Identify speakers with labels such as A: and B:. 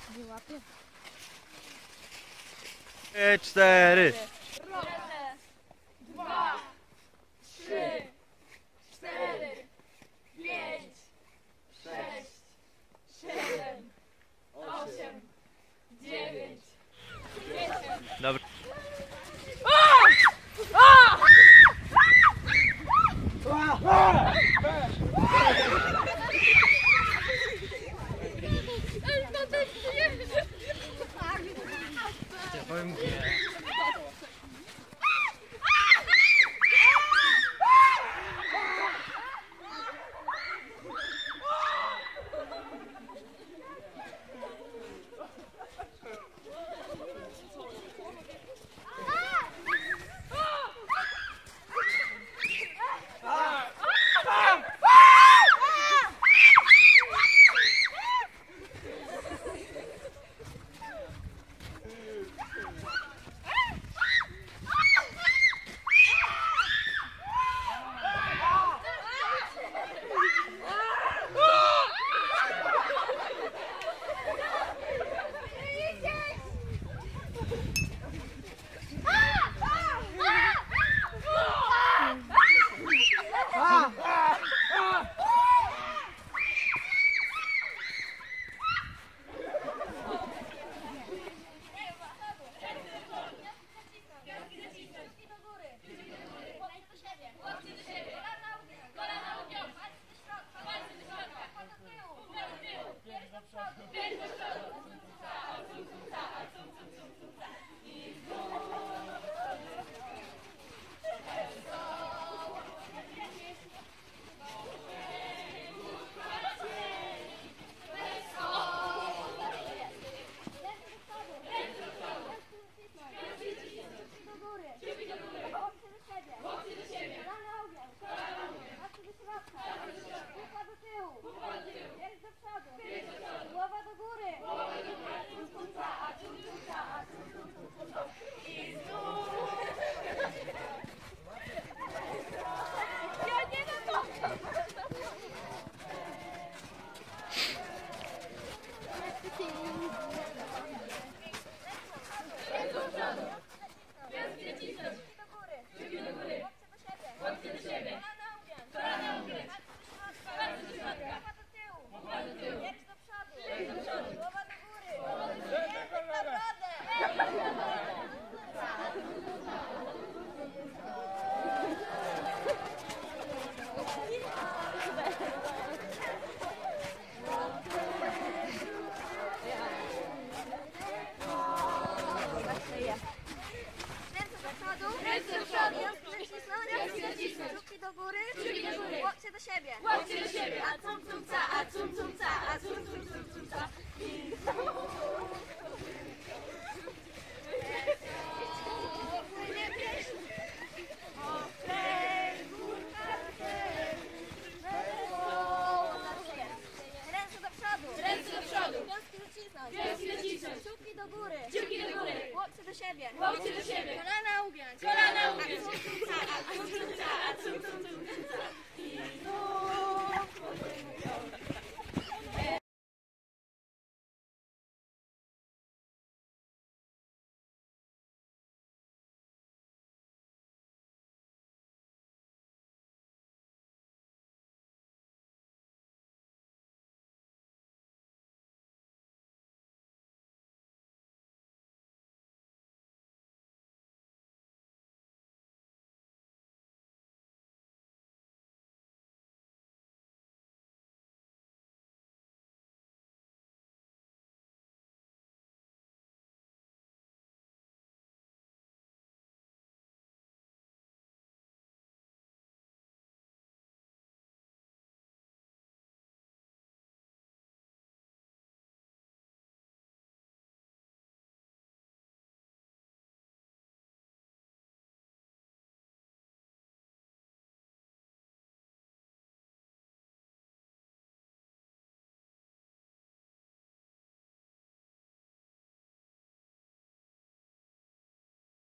A: Nie łapie.
B: 4.
A: Raz, 2, 3, 4, 5, 6, 7, 8, 9, 10.
B: Dobra. Powiem nie.
A: Kciuki do góry, łokcie do siebie.
C: Łokcie do siebie.
A: A cum cum ca, a cum cum ca, a cum cum cum cum ca. Ręce do przodu.
C: Ręce do przodu.
A: Piątki zacisnąć.
C: Piątki zacisnąć.
A: Kciuki do góry.
C: Kciuki do góry.
A: Łokcie do siebie.
C: Łokcie do siebie.